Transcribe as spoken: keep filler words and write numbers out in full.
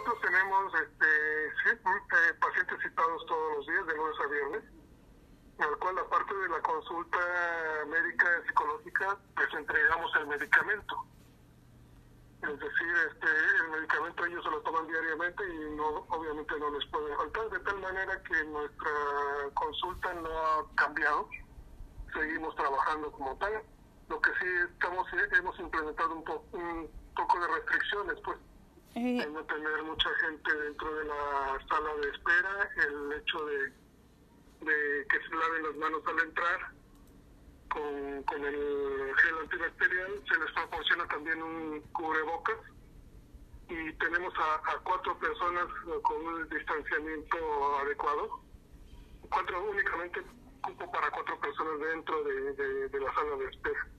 nosotros tenemos este, sí, eh, pacientes citados todos los días, de lunes a viernes, al cual aparte de la consulta médica y psicológica, les entregamos el medicamento. Es decir, este, el medicamento ellos se lo toman diariamente y no, obviamente no les puede faltar, de tal manera que nuestra consulta no ha cambiado, seguimos trabajando como tal. Lo que sí estamos, hemos implementado un, po, un poco de restricciones, pues, Eh, de no tener mucha gente dentro de la sala de espera, el hecho de, de que se laven las manos al entrar con, con el gel antibacterial, se les proporciona también un cubrebocas y tenemos a, a cuatro personas con un distanciamiento adecuado, cuatro únicamente cupo para cuatro personas dentro de, de, de la sala de espera.